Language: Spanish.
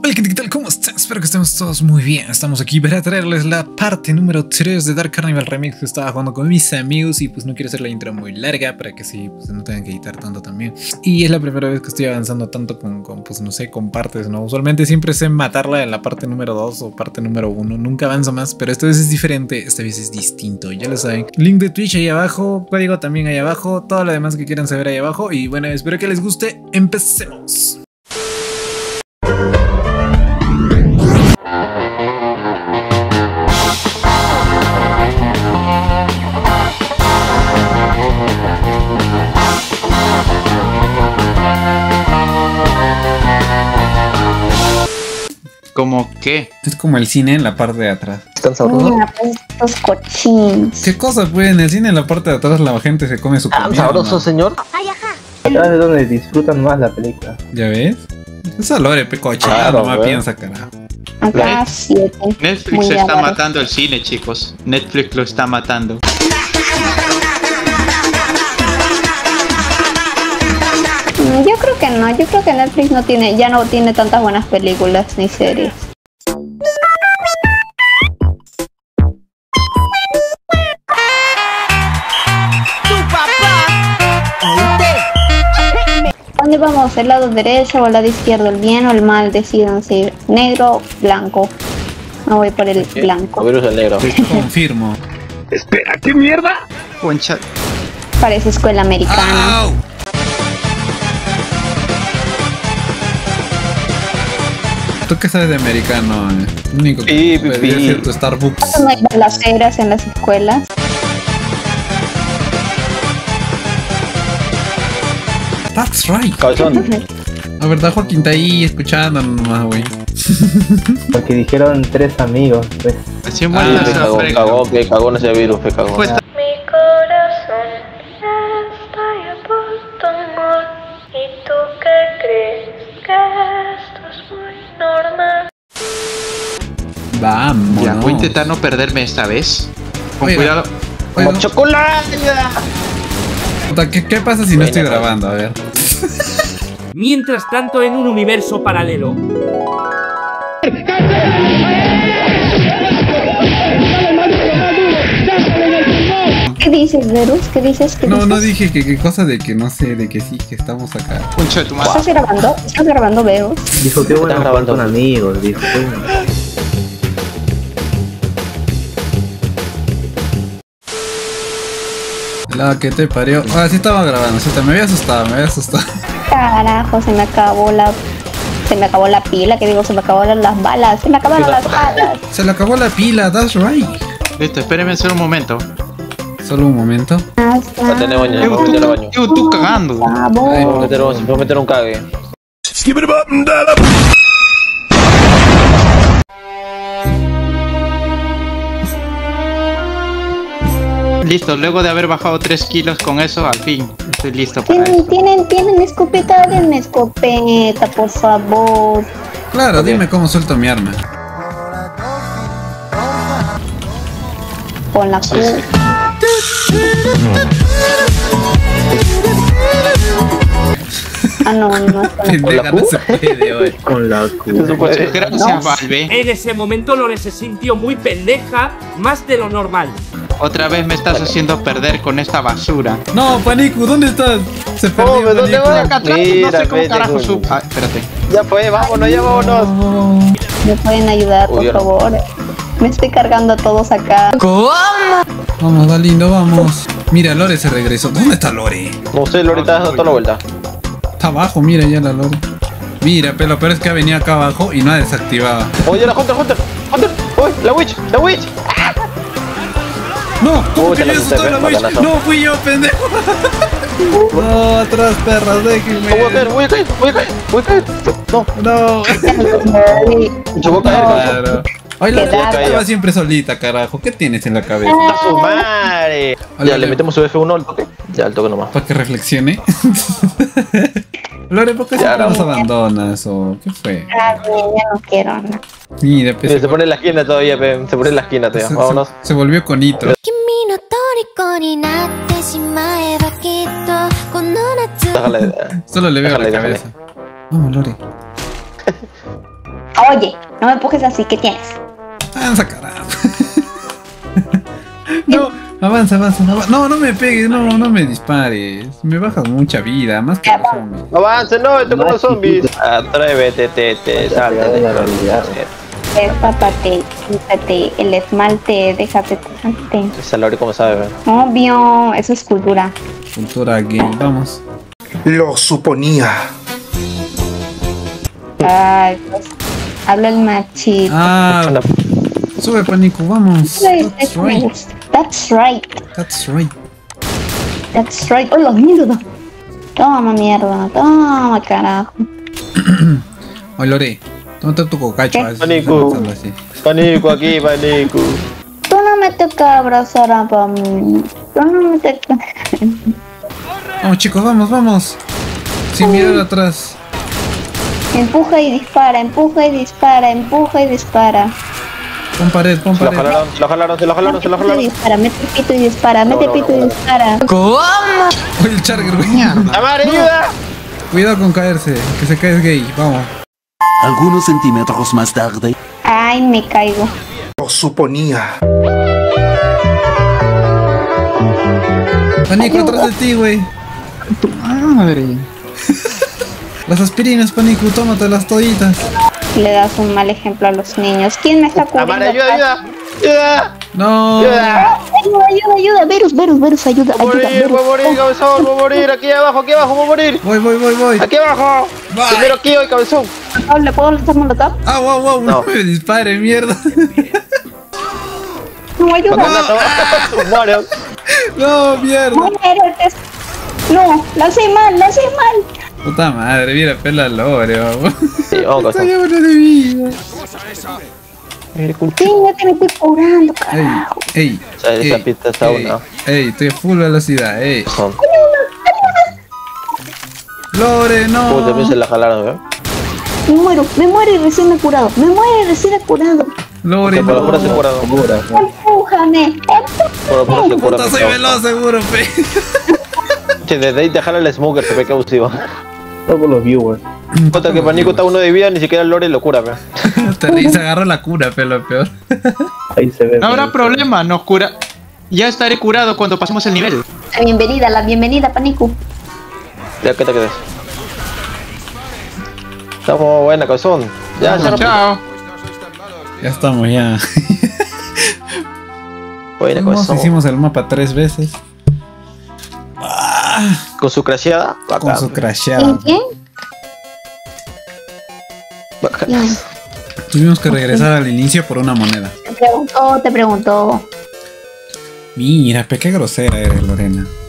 Hola gente, ¿qué tal? ¿Cómo están? Espero que estemos todos muy bien. Estamos aquí para traerles la parte número 3 de Dark Carnival Remix que estaba jugando con mis amigos y pues no quiero hacer la intro muy larga para que sí, pues no tengan que editar tanto también. Y es la primera vez que estoy avanzando tanto con pues no sé, con partes, ¿no? Usualmente siempre sé matarla en la parte número 2 o parte número 1, nunca avanzo más, pero esta vez es diferente, esta vez es distinto, ya lo saben. Link de Twitch ahí abajo, código también ahí abajo, todo lo demás que quieran saber ahí abajo y bueno, espero que les guste, empecemos. ¿Cómo qué? Es como el cine en la parte de atrás. ¿Están sabrosos? Mira, pues estos cochinos. ¿Qué cosa, pues? En el cine en la parte de atrás la gente se come su comida. ¿Tan sabroso, ¿no? señor? Ay, ajá. Atrás es donde disfrutan más la película. ¿Ya ves? Esa lore, pecoche. Claro, No me güey. piensa, carajo. Acá 7. Netflix Muy está bárbaro. matando el cine, chicos. Netflix lo está matando. Yo creo que no, yo creo que Netflix ya no tiene tantas buenas películas ni series. ¿Dónde vamos? ¿El lado derecho o el lado izquierdo? ¿El bien o el mal? Decídanse. ¿Negro o blanco? Me voy por el blanco. O virus el negro. Confirmo. Espera, ¿qué mierda? Concha. Parece escuela americana. ¡Au! ¿Tú qué sabes de americano? Lo único que Sí, puedes pipí. decir tu Starbucks. No hay balaceras en las escuelas. That's right. Cabezón. La verdad, Joaquín está ahí escuchando nomás, güey. Porque dijeron 3 amigos, pues. Así Ah, muere Me esa cagó, frega. cagó en ese virus, me cagó. Pues, Mi corazón ya está a punto de morir. ¿Y tú qué crees? Que esto es muy normal. Vamos. ya, voy a intentar no perderme esta vez. Con Oiga. cuidado. ¡Como chocolate! ¿Qué pasa si no estoy grabando? A ver. Mientras tanto, en un universo paralelo. ¿Qué dices, Verus? ¿Qué dices? ¿Qué No, dices? no dije que qué cosa de que no sé, de que sí, que estamos acá. Concha de tu madre. ¿Estás grabando? ¿Estás grabando, Verus? Dijo que bueno jugar con amigos, dijo. La que te parió. Ah, sí estaba grabando, sí, me había asustado, me había asustado. Carajo, se me acabó la pila, que digo, se me acabaron las balas, se me acabaron las balas. Se le acabó la pila, that's right. Listo, espérenme solo un momento. Solo un momento. Hasta Ya tenés baño, vamos a meter al baño. Tú cagando. Ay, vamos. Vamos a meter un cague. Listo, luego de haber bajado 3 kilos con eso, al fin estoy listo para esto. ¿Tienen escopeta? Denme escopeta, por favor. Claro, dime cómo suelto mi arma. Con la Q. Ah, no es con la Q. Pendeja, no se puede hoy. Con la Q. Gracias, Valve. En ese momento Lore se sintió muy pendeja, más de lo normal. Otra vez me estás haciendo perder con esta basura. No, Panicu, ¿dónde estás? Se perdió ¿dónde Panicu. voy? Acá atrás, no Mira, sé cómo vete, carajo güey. sub. Ah, espérate. Ya fue, vámonos, ya vámonos. Oh. ¿Me pueden ayudar, por Huyeron. favor? Me estoy cargando a todos acá. Vamos, Galindo, vamos. Mira, Lore se regresó. ¿Dónde está Lore? No sé, Lorita, dando toda la vuelta. Está abajo, mira ya la Lore. Mira, pero lo peor es que ha venido acá abajo y no ha desactivado. Oye, la Hunter. Uy, la witch. No, ¿cómo Uy, que te la yo asusté, asustó a la witch? patanazo. No, fui yo, pendejo. No, atrás, perras, déjenme. Voy a caer. No, No. yo voy a caer. Claro. Ay, la Qué Lore raro. va siempre solita, carajo. ¿Qué tienes en la cabeza? ¡A su madre! Hola, Ya, le metemos su F1 al toque. Ya, al toque nomás. Para que reflexione. Lore, ¿por qué Ya, siempre nos vamos. abandonas? ¿O qué fue? Ah, ya no quiero nada. Mira, pues, Se pone en la esquina todavía, pe. Se pone en la esquina todavía. Vámonos. se volvió con nitro. 君の虜になってしまえばきっとこの夏 Déjale. Solo le veo la Déjale, cabeza. Vamos, Lore. Oye, no me empujes así, ¿qué tienes? Avanza, carajo. No, avanza. No, no me pegues, no me dispares. Me bajas mucha vida, más que los zombies. Avance, no, esto como zombies. Atrévete, salta de la realidad. Tápate, quítate el esmalte, déjate. Esa Lore como sabe, ¿verdad? Obvio, eso es cultura. Cultura gay, vamos. Lo suponía. Ay, pues, habla el machito. Ah, sube, Panico, vamos. That's right. That's right. That's right. That's right. ¡Oh, la mierda! Toma, mierda. Toma, carajo. Oye, Lore, tómate tu cocacho. ¿Qué? Así, Panico. así. Panico aquí, panico. Tú no me toca abrazar a mí. Tú no me toca. Vamos, chicos, vamos. Sin mirar atrás. Empuja y dispara, empuja y dispara, empuja y dispara. Pon pared. Se lo jalaron. Mete pito y dispara, mete pito y dispara. Oye, el Charger, güey. ¡Amar, ayuda! Cuidado con caerse, que se cae es gay. Vamos. Algunos centímetros más tarde. Ay, me caigo. Lo suponía. Panico, atrás de ti, güey. Tu madre. Las aspirinas, Panico, tómatelas toditas. Le das un mal ejemplo a los niños. ¿Quién me está cubriendo? ¡Amar, ayuda! No. ¡Ayuda! Ayuda. Verus, ayuda. Voy a morir, cabezón, voy a morir. Aquí abajo, voy a morir. Voy. Aquí abajo. Bye. Primero aquí hoy, cabezón. ¿Le puedo lanzar molotov? Ah, wow, no No. me dispare, mierda. No, ayuda. Muere. No, mierda. No, lancé mal. Puta madre, mira, pela Lore, vamos. Sí, vamos, Está cabezón. lleno de vida. Sí, ya te me estoy cobrando, carajo. Ey. Esa pista está una. Ey, estoy a full velocidad, ey. Son. Lore, Como también se no. la jalaron, ¿eh? Me muero y recién he curado. Lore, Por lo puro se no. cura. Empújame. Por lo puro se cura. Puta, soy veloz, seguro, pe. Che, desde ahí dejar al smoker, se ve que abusivo. Todos los viewers. Cuenta que Panico está uno de vida, ni siquiera el Lore lo cura, ¿ve? Se agarró la cura, pe, lo peor. Ahí se ve. No habrá problema, nos cura. Ya estaré curado cuando pasemos el nivel. La bienvenida, Panico. Ya, ¿qué te quedas? Estamos buena, cabezón. Ya, Chao. Ya estamos, ya. Buena, cabezón. Hicimos el mapa 3 veces. Con su crasheada. Con su ¿Y crasheada. quién? Tuvimos que regresar al inicio por una moneda. Te preguntó. Mira, pe, qué grosera eres, Lorena.